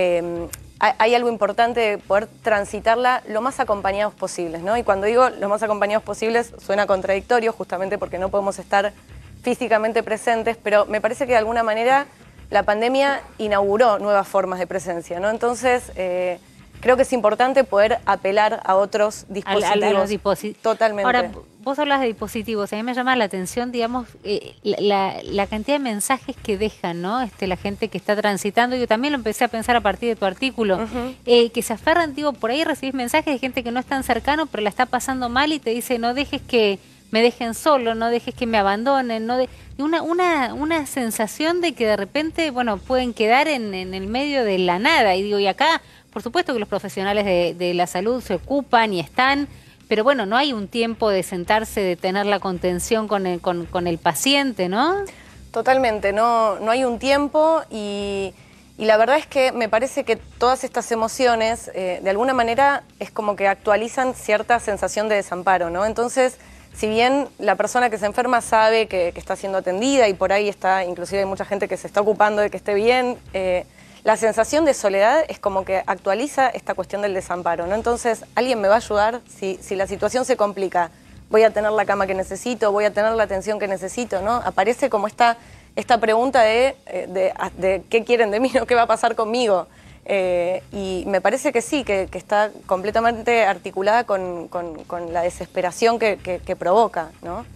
hay algo importante de poder transitarla lo más acompañados posibles, ¿no? Y cuando digo lo más acompañados posibles, suena contradictorio, justamente porque no podemos estar físicamente presentes, pero me parece que de alguna manera la pandemia inauguró nuevas formas de presencia, ¿no? Entonces, creo que es importante poder apelar a otros dispositivos. A los dispositivos. Totalmente. Ahora, vos hablas de dispositivos, a mí me llama la atención, digamos, la cantidad de mensajes que dejan, ¿no? La gente que está transitando. Yo también lo empecé a pensar a partir de tu artículo, que se aferran, digo, por ahí recibís mensajes de gente que no es tan cercano, pero la está pasando mal y te dice, no dejes que me dejen solo, no dejes que me abandonen, y una sensación de que de repente, bueno, pueden quedar en el medio de la nada. Y digo, y acá, por supuesto que los profesionales de la salud se ocupan y están, pero bueno, no hay un tiempo de sentarse, de tener la contención con el paciente, ¿no? Totalmente, no hay un tiempo y la verdad es que me parece que todas estas emociones, de alguna manera, es como que actualizan cierta sensación de desamparo, ¿no? Entonces, si bien la persona que se enferma sabe que está siendo atendida y por ahí está, inclusive hay mucha gente que se está ocupando de que esté bien, la sensación de soledad es como que actualiza esta cuestión del desamparo, ¿no? Entonces, ¿alguien me va a ayudar? Si la situación se complica, ¿voy a tener la cama que necesito? ¿Voy a tener la atención que necesito? ¿No? Aparece como esta pregunta de ¿qué quieren de mí? ¿No? ¿Qué va a pasar conmigo? Y me parece que sí, que está completamente articulada con la desesperación que provoca, ¿no?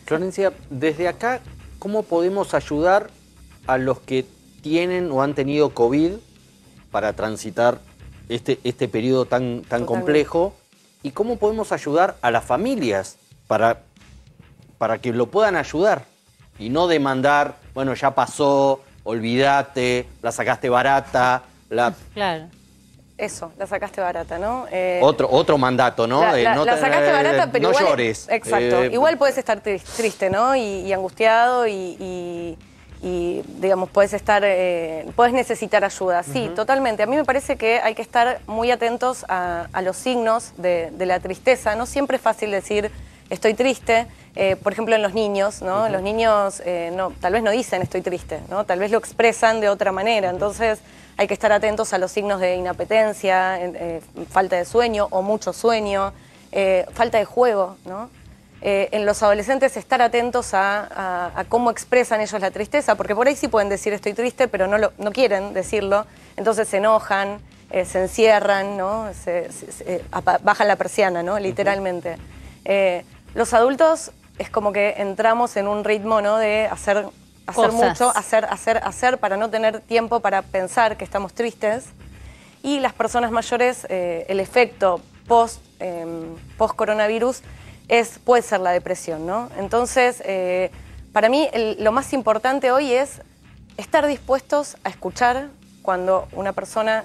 Florencia, desde acá, ¿cómo podemos ayudar a los que tienen o han tenido COVID para transitar este periodo tan complejo? ¿Y cómo podemos ayudar a las familias para que lo puedan ayudar? Y no demandar, bueno, ya pasó, olvídate, la sacaste barata. Claro. Eso, la sacaste barata, ¿no? Otro mandato, ¿no? La sacaste barata, pero no igual, llores. Exacto. Igual puedes estar triste, ¿no? Y angustiado y digamos, puedes necesitar ayuda. Sí, totalmente. A mí me parece que hay que estar muy atentos a los signos de la tristeza. No siempre es fácil decir estoy triste. Por ejemplo, en los niños, ¿no? Los niños tal vez no dicen estoy triste, ¿no? Tal vez lo expresan de otra manera. Entonces hay que estar atentos a los signos de inapetencia, falta de sueño o mucho sueño, falta de juego, ¿no? En los adolescentes estar atentos a cómo expresan ellos la tristeza, porque por ahí sí pueden decir estoy triste, pero no quieren decirlo, entonces se enojan, se encierran, ¿no? Bajan la persiana, ¿no? Literalmente. Los adultos es como que entramos en un ritmo, ¿no? De hacer mucho, hacer para no tener tiempo para pensar que estamos tristes. Y las personas mayores, el efecto post-coronavirus puede ser la depresión, ¿no? Entonces, para mí lo más importante hoy es estar dispuestos a escuchar cuando una persona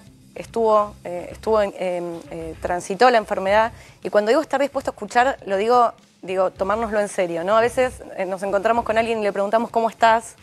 transitó la enfermedad. Y cuando digo estar dispuesto a escuchar, lo digo tomárnoslo en serio, ¿no? A veces nos encontramos con alguien y le preguntamos ¿cómo estás?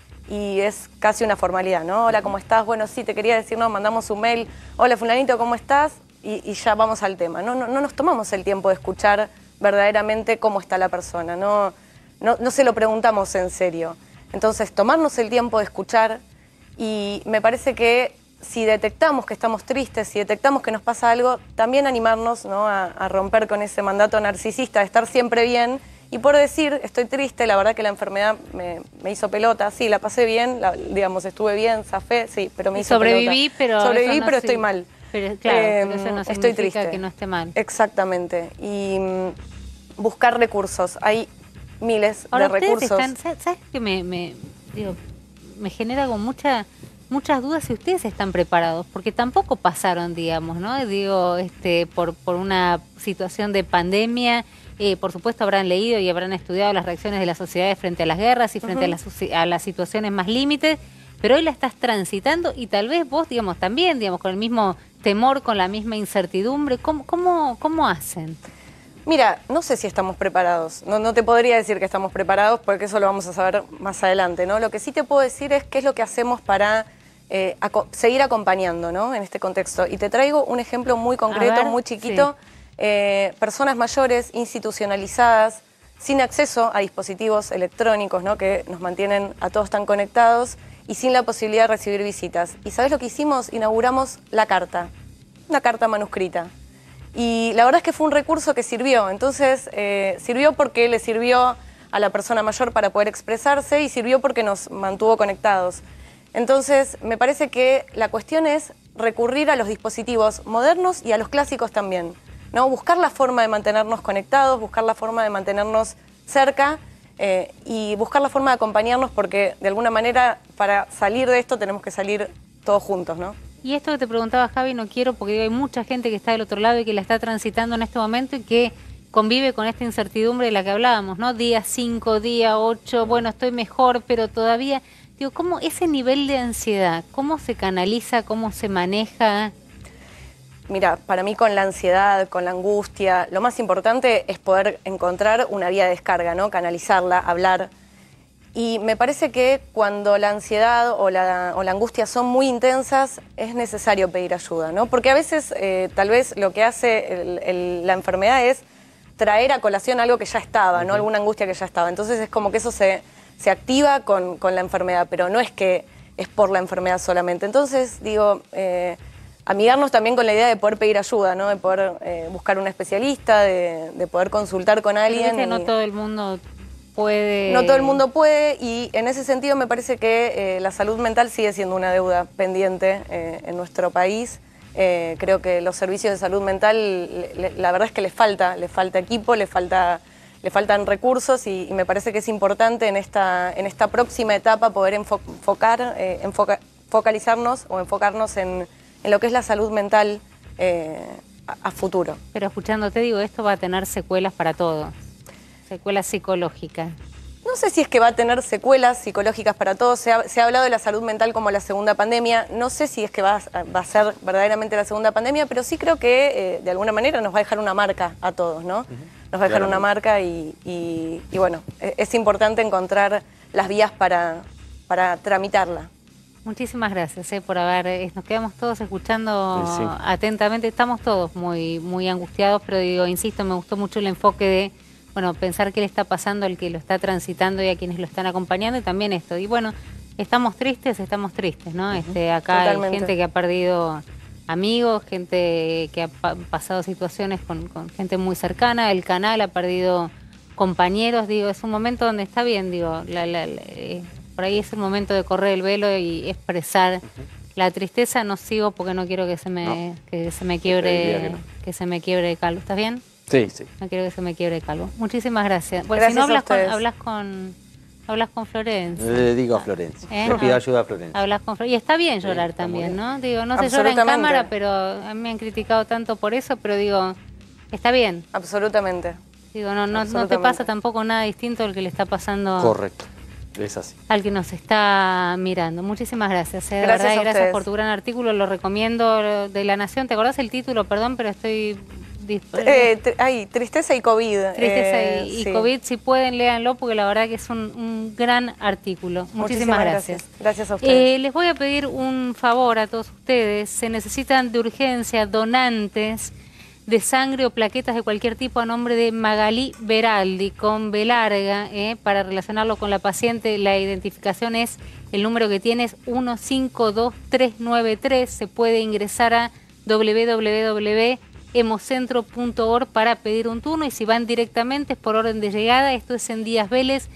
Y es casi una formalidad, ¿no? Hola, ¿cómo estás? Bueno, sí, te quería decir, no, mandamos un mail. Hola, fulanito, ¿cómo estás? Y ya vamos al tema. No nos tomamos el tiempo de escuchar verdaderamente cómo está la persona. No se lo preguntamos en serio. Entonces, tomarnos el tiempo de escuchar, y me parece que si detectamos que estamos tristes, si detectamos que nos pasa algo, también animarnos, ¿no? a romper con ese mandato narcisista de estar siempre bien y por decir, estoy triste, la verdad que la enfermedad me hizo pelota, sí, la pasé bien, digamos, estuve bien, zafé, sí, pero me hizo sobreviví, pelota. Sobreviví, pero estoy mal. Pero claro, pero eso no estoy triste. Que no esté mal. Exactamente. Y buscar recursos. Hay miles de recursos. ¿Sabes qué me genera con muchas dudas si ustedes están preparados? Porque tampoco pasaron, digamos, ¿no? Por una situación de pandemia. Por supuesto habrán leído y habrán estudiado las reacciones de las sociedades frente a las guerras y frente a las situaciones más límites, pero hoy la estás transitando y tal vez vos, digamos, también, digamos, con el mismo temor, con la misma incertidumbre. ¿Cómo hacen? Mira, no sé si estamos preparados. No te podría decir que estamos preparados porque eso lo vamos a saber más adelante, ¿no? Lo que sí te puedo decir es qué es lo que hacemos para seguir acompañando, ¿no? En este contexto. Y te traigo un ejemplo muy concreto, muy chiquito. Sí. Personas mayores, institucionalizadas, sin acceso a dispositivos electrónicos, ¿no? Que nos mantienen a todos tan conectados y sin la posibilidad de recibir visitas. ¿Y sabés lo que hicimos? Inauguramos la carta, una carta manuscrita. Y la verdad es que fue un recurso que sirvió. Entonces, sirvió porque le sirvió a la persona mayor para poder expresarse y sirvió porque nos mantuvo conectados. Entonces, me parece que la cuestión es recurrir a los dispositivos modernos y a los clásicos también, ¿no? Buscar la forma de mantenernos conectados, buscar la forma de mantenernos cerca y buscar la forma de acompañarnos porque, de alguna manera, para salir de esto tenemos que salir todos juntos, ¿no? Y esto que te preguntaba, Javi, no quiero, porque hay mucha gente que está del otro lado y que la está transitando en este momento y que convive con esta incertidumbre de la que hablábamos, ¿no? Día 5, día 8, bueno, estoy mejor, pero todavía... Digo, ¿cómo ese nivel de ansiedad, cómo se canaliza, cómo se maneja? Mira, para mí con la ansiedad, con la angustia, lo más importante es poder encontrar una vía de descarga, ¿no? Canalizarla, hablar. Y me parece que cuando la ansiedad o la angustia son muy intensas, es necesario pedir ayuda, ¿no? Porque a veces tal vez lo que hace la enfermedad es traer a colación algo que ya estaba, ¿no? Alguna angustia que ya estaba. Entonces es como que eso se activa con la enfermedad, pero no es que es por la enfermedad solamente. Entonces, digo, amigarnos también con la idea de poder pedir ayuda, ¿no? De poder buscar un especialista, de poder consultar con alguien. Pero no todo el mundo puede... No todo el mundo puede, y en ese sentido me parece que la salud mental sigue siendo una deuda pendiente en nuestro país. Creo que los servicios de salud mental, la verdad es que les falta equipo, les falta le faltan recursos y me parece que es importante en esta próxima etapa poder focalizarnos o enfocarnos en lo que es la salud mental a futuro. Pero escuchándote digo, esto va a tener secuelas para todos, secuelas psicológicas. No sé si es que va a tener secuelas psicológicas para todos. Se ha hablado de la salud mental como la segunda pandemia. No sé si es que va a ser verdaderamente la segunda pandemia, pero sí creo que de alguna manera nos va a dejar una marca a todos, ¿no? Nos va a dejar una marca y bueno, es importante encontrar las vías para tramitarla. Muchísimas gracias por haber... Nos quedamos todos escuchando atentamente. Estamos todos muy angustiados, pero digo, insisto, me gustó mucho el enfoque de... Bueno, pensar qué le está pasando al que lo está transitando y a quienes lo están acompañando y también esto. Y bueno, estamos tristes, ¿no? Acá Totalmente. hay gente que ha perdido amigos, gente que ha pasado situaciones con gente muy cercana, el canal ha perdido compañeros, digo, es un momento donde está bien, digo, por ahí es el momento de correr el velo y expresar la tristeza. No sigo porque no quiero que se me quiebre, que se me quiebre Calvo. ¿Estás bien? Sí, sí. No quiero que se me quiebre Calvo. Muchísimas gracias. Bueno, Gracias si no hablas con Florencia. Le digo a Florencia. Le pido ayuda a Florencia. Hablas con Florencia. Y está bien llorar también, ¿no? Digo, no se llora en cámara, pero a mí me han criticado tanto por eso, pero digo, está bien. Absolutamente. Digo, no te pasa tampoco nada distinto al que le está pasando. Correcto. Es así. Al que nos está mirando. Muchísimas gracias. De Gracias verdad, y a gracias ustedes. por tu gran artículo. Lo recomiendo, de La Nación. ¿Te acordás el título? Perdón, pero estoy... Tristeza y COVID. Tristeza y sí. COVID, si pueden, léanlo, porque la verdad que es un gran artículo. Muchísimas gracias. Gracias a ustedes. Les voy a pedir un favor a todos ustedes. Se necesitan de urgencia donantes de sangre o plaquetas de cualquier tipo a nombre de Magalí Beraldi, con B larga, para relacionarlo con la paciente. La identificación es, el número que tiene es 152393. Se puede ingresar a www.hemocentro.org para pedir un turno, y si van directamente es por orden de llegada. Esto es en Díaz Vélez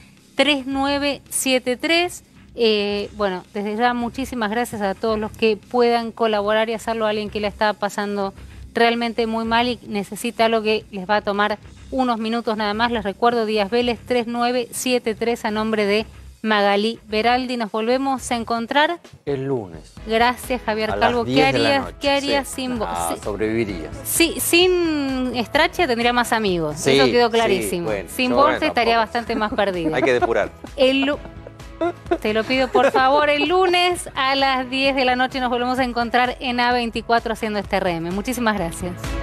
3973. Bueno, desde ya muchísimas gracias a todos los que puedan colaborar y hacerlo a alguien que la está pasando realmente muy mal y necesita algo que les va a tomar unos minutos nada más. Les recuerdo, Díaz Vélez 3973 a nombre de Magalí Beraldi. Nos volvemos a encontrar el lunes. Gracias, Javier a Calvo. las 10 de la noche. ¿Qué harías sin vos? Sobrevivirías. Sí, sin Strache tendría más amigos. Sí, eso quedó clarísimo. Sí, bueno, sin Borges estaría bastante más perdido. Hay que depurar. Te lo pido por favor, el lunes a las 10 de la noche nos volvemos a encontrar en A24 haciendo este RM. Muchísimas gracias.